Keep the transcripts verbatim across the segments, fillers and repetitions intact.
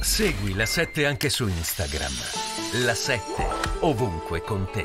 Segui La sette anche su Instagram. La sette, ovunque con te.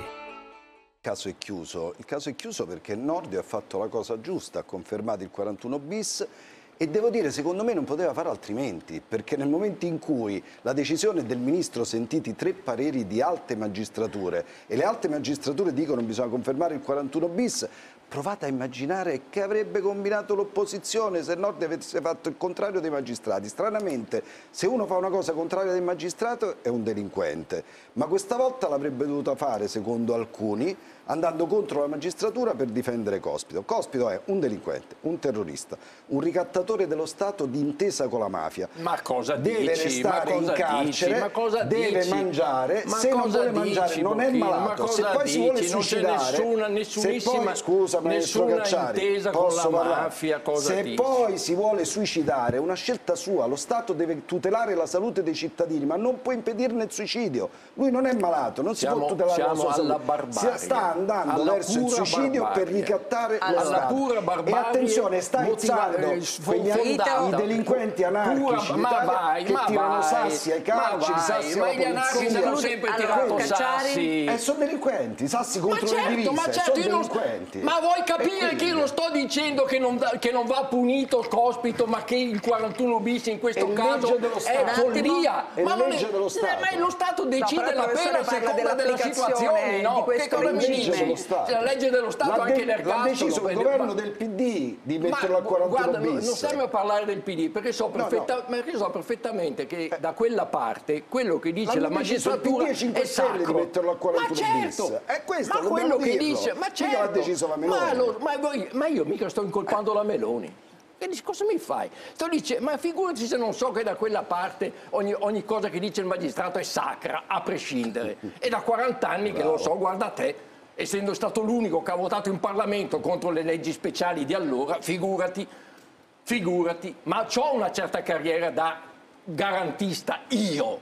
Il caso è chiuso. Il caso è chiuso perché il Nordio ha fatto la cosa giusta, ha confermato il quarantuno bis e devo dire, secondo me non poteva fare altrimenti, perché nel momento in cui la decisione del Ministro, sentiti tre pareri di alte magistrature, e le alte magistrature dicono che bisogna confermare il quarantuno bis, provate a immaginare che avrebbe combinato l'opposizione se il Nord avesse fatto il contrario dei magistrati. Stranamente, se uno fa una cosa contraria del magistrato è un delinquente, ma questa volta l'avrebbe dovuta fare, secondo alcuni, andando contro la magistratura per difendere Cospito. Cospito è un delinquente, un terrorista, un ricattatore dello Stato d'intesa con la mafia. Ma cosa deve dici? restare ma cosa in carcere, dici? Ma cosa deve dici? mangiare, ma se non vuole dici, mangiare non è Bocchino? malato, ma se cosa poi dici? si vuole non suicidare, c'è nessuna, nessunissima, se poi, scusa, maestro nessuna Cacciari, intesa con posso la parlare? mafia, cosa se dici? poi si vuole suicidare è una scelta sua, lo Stato deve tutelare la salute dei cittadini, ma non può impedirne il suicidio. Lui non è malato, non siamo, si può tutelare la sua alla salute. barbarie. Sta andando alla verso il suicidio barbarie. per ricattare allora, lo Stato. Pura barbarie, e attenzione, sta aizzando quegli i delinquenti anarchici pura, ma vai, che ma tirano vai, sassi ai carceri, ma sassi ma alla gli anarchici polizia. hanno sempre allora, tirato Cacciari, sassi. Eh, sono delinquenti, sassi contro ma certo, le divise, ma certo, sono io non, delinquenti. ma vuoi E capire quindi? che io non sto dicendo che non, che non va punito il Cospito, ma che il quarantuno bis in questo È caso legge dello è Stato. follia. È ma non legge dello Stato. Ma lo Stato decide però il la professore pena a parla seconda della dell'applicazione situazione, no? di questo Che cosa mi regime. dici? Dello Stato. La legge dello Stato L'ha anche de- l'ergastolo. L'ha deciso il governo del P D di metterlo al quarantuno guarda, bis. non stiamo a parlare del P D perché so, perfetta, no. perché so perfettamente che da quella parte quello che dice la L'hanno deciso il P D magistratura e cinque è Stelle di sacro. metterlo al quarantuno ma bis. certo, È questo, ma dobbiamo quello che dirlo. dice, ma Mica certo, l'ha deciso la Meloni. ma, lo, ma, voi, ma io mica sto incolpando la Meloni. E dici, cosa mi fai? Sto dice, ma figurati se non so che da quella parte ogni, ogni cosa che dice il magistrato è sacra, a prescindere. E da quaranta anni che lo so, guarda te, essendo stato l'unico che ha votato in Parlamento contro le leggi speciali di allora, figurati, figurati, ma ho una certa carriera da garantista, io.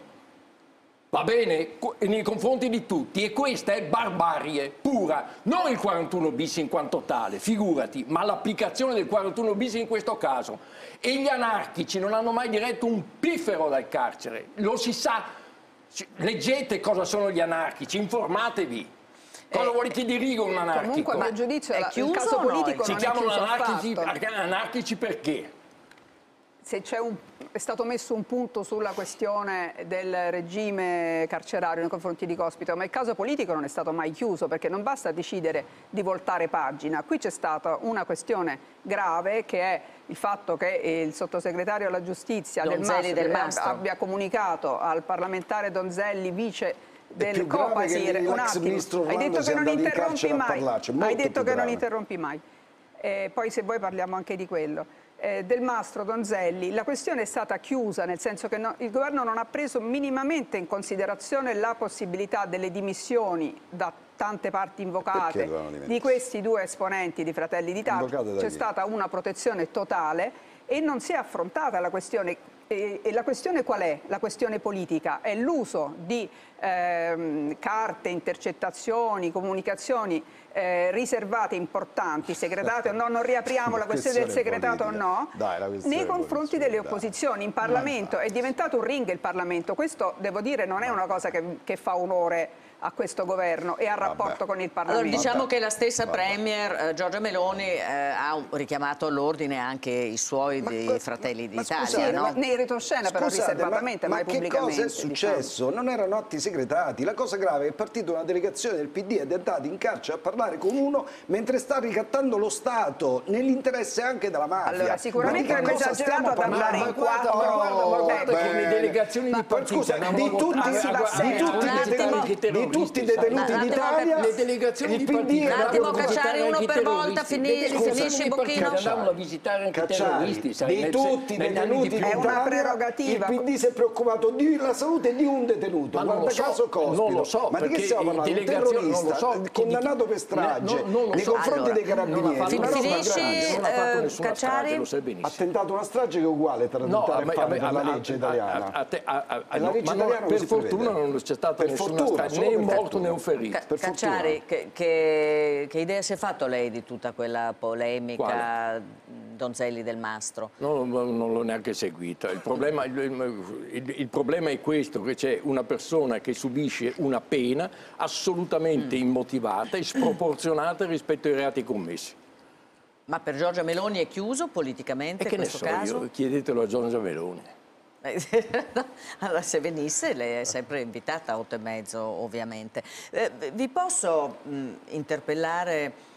Va bene? Nei confronti di tutti, e questa è barbarie pura, non il quarantuno bis in quanto tale, figurati, ma l'applicazione del quarantuno bis in questo caso. E gli anarchici non hanno mai diretto un piffero dal carcere, lo si sa, leggete cosa sono gli anarchici, informatevi. Cosa eh, vuole che diriga un anarchico? Comunque, a mio giudizio, è la, chiuso il caso politico si non chiamano è chiuso anarchici, affatto. anarchici perché? Se c'è un, è stato messo un punto sulla questione del regime carcerario nei confronti di Cospito, ma il caso politico non è stato mai chiuso, perché non basta decidere di voltare pagina. Qui c'è stata una questione grave, che è il fatto che il sottosegretario alla giustizia del Mastro, del Mastro abbia comunicato al parlamentare Donzelli, vice del Copasir, un attimo, hai detto che non interrompi mai, hai detto che non interrompi mai. Eh, poi se vuoi parliamo anche di quello. Eh, del Mastro Donzelli, la questione è stata chiusa, nel senso che no, il governo non ha preso minimamente in considerazione la possibilità delle dimissioni da tante parti invocate di questi due esponenti di Fratelli d'Italia. C'è stata una protezione totale e non si è affrontata la questione. E, e la questione qual è? La questione politica è l'uso di ehm, carte, intercettazioni, comunicazioni eh, riservate, importanti, segretate o no, non riapriamo la questione del segretato o no, Dai, nei confronti delle opposizioni. In Parlamento è diventato un ring il Parlamento, questo devo dire non è una cosa che, che fa onore a questo governo e al rapporto Vabbè. con il Parlamento. Allora, diciamo Vabbè. che la stessa Vabbè. Premier eh, Giorgia Meloni eh, ha richiamato all'ordine anche i suoi ma, dei Fratelli d'Italia, sì, no? Nei retroscena, però Scusate, riservatamente, ma, mai ma pubblicamente. che cosa è successo? Diciamo. Non erano atti segretati. La cosa grave è che è partita una delegazione del P D ed è andata in carcere a parlare con uno mentre sta ricattando lo Stato, nell'interesse anche della mafia. Allora, sicuramente hanno esagerato ad andare in quattro. Ma guarda, ma guarda che le delegazioni di partito, scusa, di tutti, di tutti i detenuti d'Italia, le delegazioni di partito, un attimo, Cacciari, uno per volta, finisce, finisce Bocchino. Andavano a visitare anche i terroristi, sai, di tutti i detenuti è una prerogativa. Il P D si è preoccupato della salute di un detenuto, guarda caso Cospito. Non lo so, ma di che stiamo parlando? Un terrorista condannato per strage nei confronti dei carabinieri. Finisci, Cacciari? Ha tentato una strage che è uguale tra la legge italiana. Per fortuna non c'è stata nessuna strage, né un morto né un ferito. Cacciari, che idea si è fatto lei di tutta quella polemica Donzelli Del Mastro? No, non l'ho neanche seguita. Il problema, il, il, il problema è questo, che c'è una persona che subisce una pena assolutamente mm. immotivata e sproporzionata rispetto ai reati commessi. Ma per Giorgia Meloni è chiuso politicamente e che questo ne so caso? Io, chiedetelo a Giorgia Meloni. Allora, se venisse, lei è sempre invitata a otto e mezzo, ovviamente. Eh, vi posso mh, interpellare